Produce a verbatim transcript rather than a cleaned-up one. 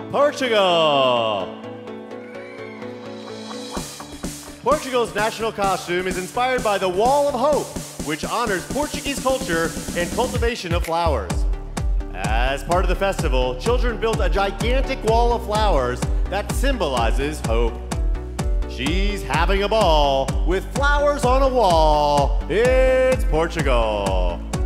Portugal. Portugal's national costume is inspired by the Wall of Hope, which honors Portuguese culture and cultivation of flowers. As part of the festival, children built a gigantic wall of flowers that symbolizes hope. She's having a ball with flowers on a wall. It's Portugal.